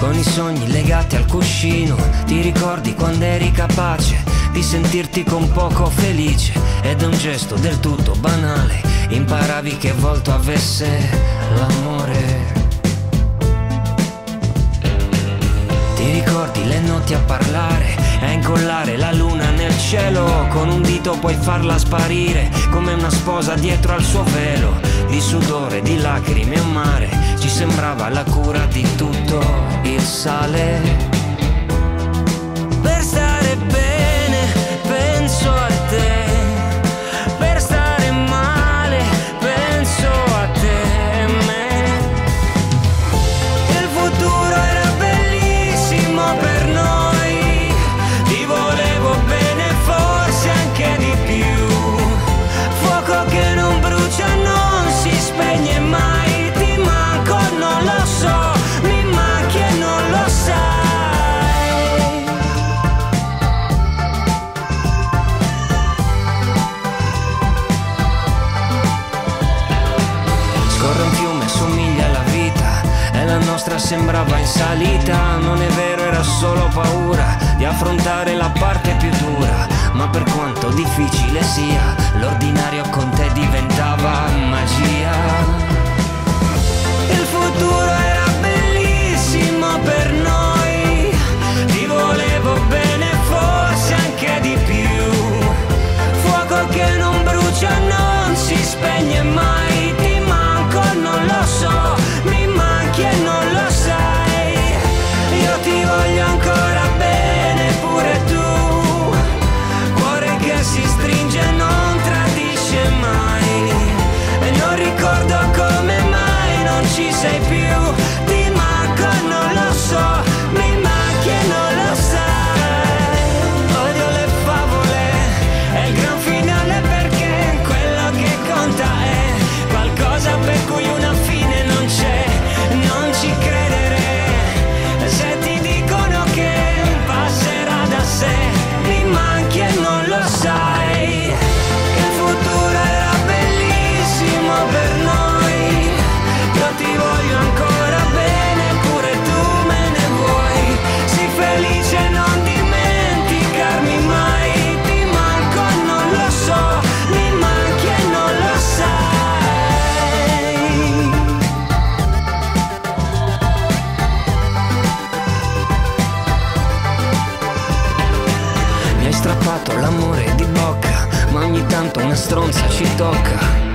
con i sogni legati al cuscino. Ti ricordi quando eri capace di sentirti con poco felice, ed è un gesto del tutto banale, imparavi che volto avesse l'amore. Ti ricordi le notti a parlare, a incollare la luna nel cielo, con un dito puoi farla sparire come una sposa dietro al suo velo. Di sudore, di lacrime a mare, ci sembrava la cura di tutto il sale. Per stare bene penso a te, per stare male penso a te e me. Il futuro era bellissimo per noi, ti volevo bene forse anche di più. Fuoco che non brucia non si spegne mai, ti manco non lo so, mi manchi e non lo sai. Scorre un fiume, somiglia alla vita, e la nostra sembrava in salita. Non è vero, era solo paura di affrontare la parte più dura, ma per quanto difficile sia, l'ordinario con te diventava magia. Il futuro era bellissimo per noi, ti volevo bene forse anche di più. Fuoco che non brucia non si spegne mai, ti manco non lo so, mi manchi e non lo sai. Io ti voglio ancora bene pure tu, cuore che si stringe e non tradisce mai, e non ricordo come mai non ci sei più. Ti manco e non lo so, mi manchi e non lo sai. Odio le favole, è il gran finale perché quello che conta è qualcosa per cui una fine non c'è. Non ci credere se ti dicono che passerà da sé, mi manchi e non lo sai. Il futuro era bellissimo per noi, io ti voglio ancora bene pure tu me ne vuoi. Sii felice e non dimenticarmi mai, ti manco e non lo so, mi manchi e non lo sai. Mi hai strappato l'amore di bocca, ma ogni tanto una stronza ci tocca.